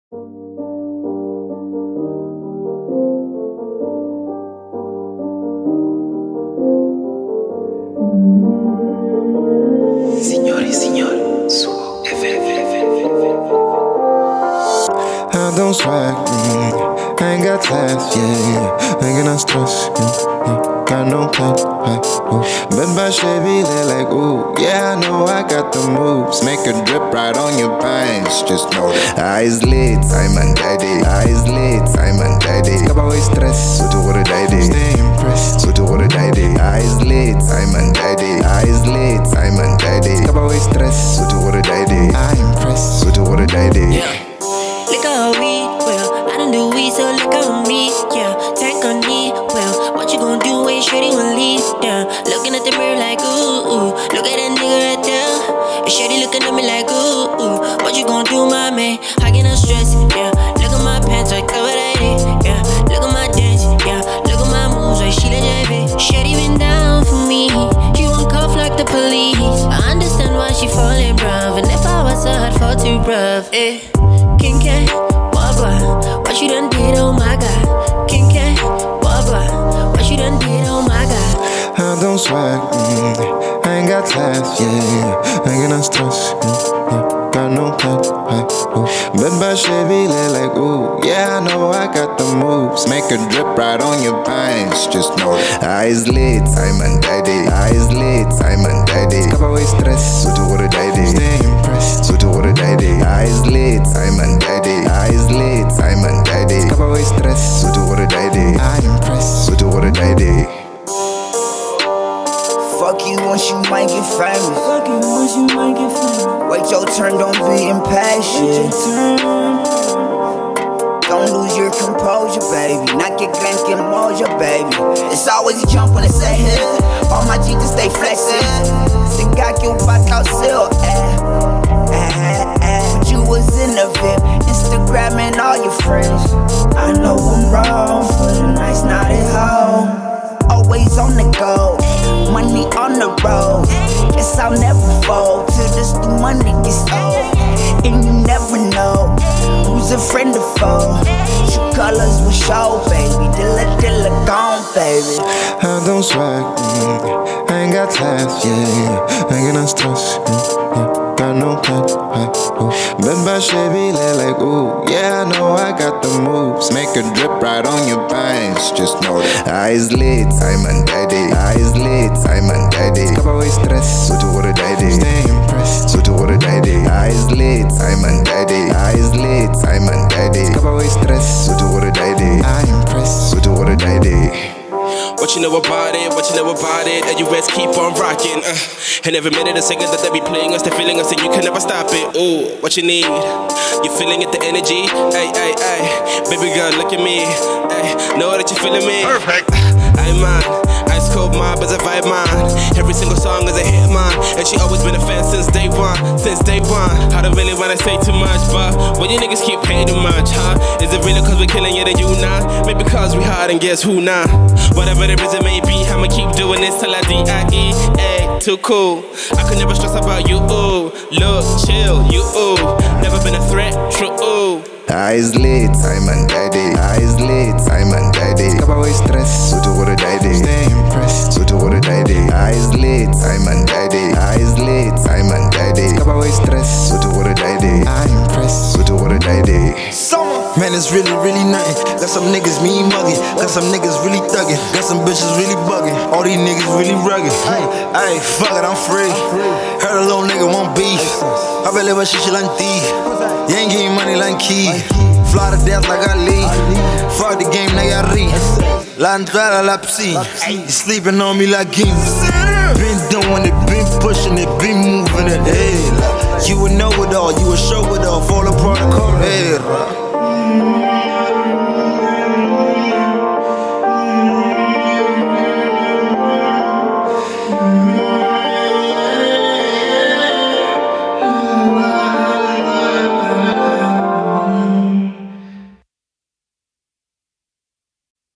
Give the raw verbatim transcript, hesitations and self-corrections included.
Signori e signori, su F F. I don't swag, yeah. I ain't got class, yeah. Ain't got no stress, yeah, yeah. Got no plan, hey, oh. But my shit be lit like, ooh. Yeah, I know I got the moves. Make a drip right on your pants. Just know that eyes lit, I'm undead. Eyes lit, I'm undead. Acaba o stress, so do what I did. Stay impressed, so do what I did. Eyes lit, I'm undead. Eyes lit, I'm undead. Acaba o stress, so do what I did. I'm impressed, so do what I did. Yeah. Look how we, well, I don't do we, so look on me, yeah. Tank on me, well, what you gon' do when shorty gon' leave, yeah. Looking at the mirror like, ooh, ooh. Look at that nigga right there. And shorty looking at me like, ooh, ooh. What you gon' do, my man? I get no stress, yeah. Look at my pants, I cover that it, yeah. Look at my dance, yeah. Look at my moves, like she legit, baby. Shorty been down for me. She won't cuff like the police. I understand why she falling, bruv. And if I was her, I'd fall too, bruv, eh. King K, Wagwa, what you done did, oh my god. King K, Wagwa, what you done did, oh my god. I don't swag, mm, I ain't got class, yeah. I ain't got no stress, yeah, yeah. Got no plan, hey, oh. But my shit be lit like, ooh. Yeah, I know I got the moves. Make a drip right on your pants. Just know that eyes lit, I'm undead. Eyes lit, I'm undead. Acaba o stress, so do what I did. Stay impressed, so do what I did. Eyes lit, I'm undead. Eyes lit, I'm undead. Acaba o stress, so do what I did. I'm impressed, so do what I did. Fuck you once you might get famous. Fuck you once you might get famous. Wait your turn, don't be impatient. Don't lose your composure, baby. Not get grank and moja, baby. It's always a jump when it's a hit. All my G to stay flexing. Se got you back out still, eh, eh, eh. But you was in the VIP, Instagram and all your friends. I know I'm wrong for the nights not at home. Always on the go, money on the road. Guess I'll never fold till this new money gets old. And you never know who's a friend or foe. True colors will show, baby. Dilla dilla gone, baby. I don't swag, mm, I ain't got class, yeah. I ain't got no stress, yeah, yeah. Got no plan, hey, oh. But my shit be lit like, ooh. Yeah, I know I got the moves. Make a drip right on your pants. Just know that eyes lit, I'm undead. Eyes lit, I'm undead. Acaba o stress, so do what I did. Stay impressed, so do what I did. Eyes lit, I'm undead. Eyes lit, I'm undead. Acaba o stress, so do what I did. I'm impressed, so do what I did. What you know about it, what you know about it, and you best keep on rocking, uh. And every minute a second that they be playing us, they feeling us, and you can never stop it. Ooh, what you need, you feeling it, the energy, ay, ay, ay. Baby girl, look at me, ay, know that you feeling me. Perfect. I'm man, ice cold mob as a vibe man. Every single song is a hit man, and she always been a fan since day one, since day one. I don't really wanna say too much, but when you niggas keep hating much, huh? Is it really cause we're killing it and you not? Maybe cause we hard and guess who not? Whatever the reason may be, I'ma keep doing this till I D I E A. Too cool, I could never stress about you, ooh. Look, chill, you, ooh. Never been a threat, true, ooh. Eyes lit, I'm undead. Eyes lit, I'm undead. Acaba o stress, so do what I did. Stay impressed, so do what I did. Eyes lit, I'm undead. Eyes lit, I'm undead. Acaba o stress, so do what I did. I'm impressed, so do what I did. Man, it's really, really nothing. Got some niggas mean mugging. Got some niggas really thugging. Got some bitches really bugging. All these niggas really rugged. Hey, fuck it, I'm free. Heard a little nigga want beef. I bet live shit like thief. You ain't getting money like key. Fly to death like Ali. Fuck the game, nigga, I read. La entrada, la piscina. You sleeping on me like king. Been doing it.